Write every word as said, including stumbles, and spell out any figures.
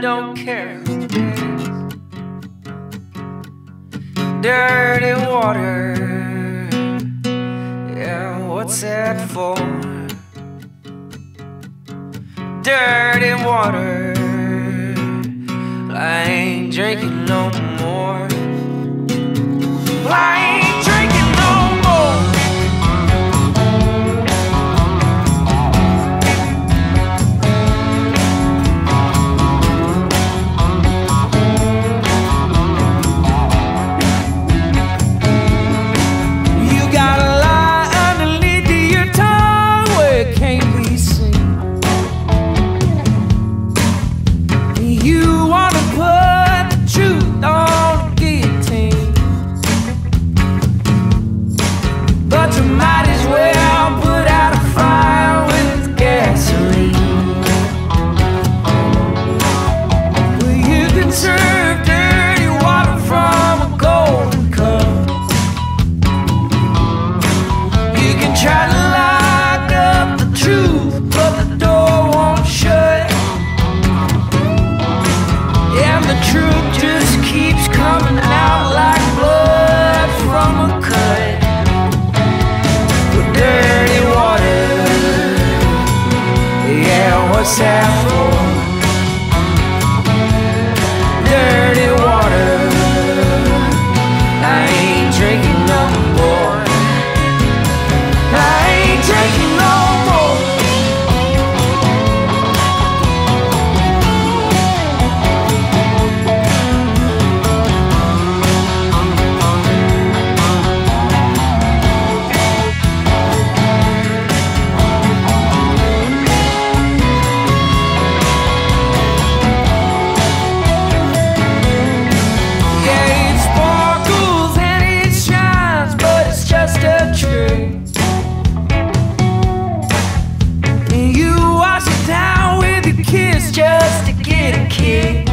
don't care who cares. Dirty water, yeah, what's that for? Dirty water, I ain't drinking no more. I ain't drinking no more. You got a lie underneath your tongue where it can't be seen. You wanna put the truth on the guillotine, but you might as well put out a fire with gasoline. Well, you can serve dirty water from a golden cup. You can try to lock up the truth, but the door won't shut. And the truth just keeps coming out like blood from a cut. But dirty water, yeah, what's that for? Dirty water, I ain't drinking no more. I ain't drinking no more. You wash it down with a kiss just to get a kick.